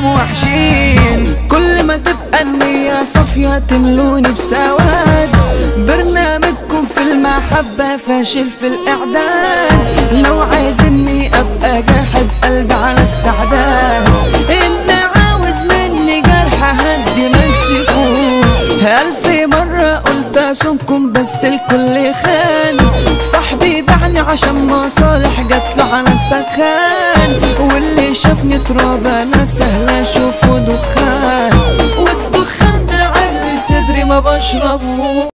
انكم وحشين. كل ما تبقى النية صافية تملوني بسواد. برنامجكم في المحبة فاشل في الاعداد. لو عايزني ابقى جاحد قلبي على استعداد. انت عاوز مني جرح هدي مكسفون. 1000 مرة قلت اصونكم بس الكل خان. صاحبي باعني عشان مصالح جاتله على السخان. واللي شافني تراب انا سهل اشوفه دخان. والدخان ده علي صدري ما بشربه.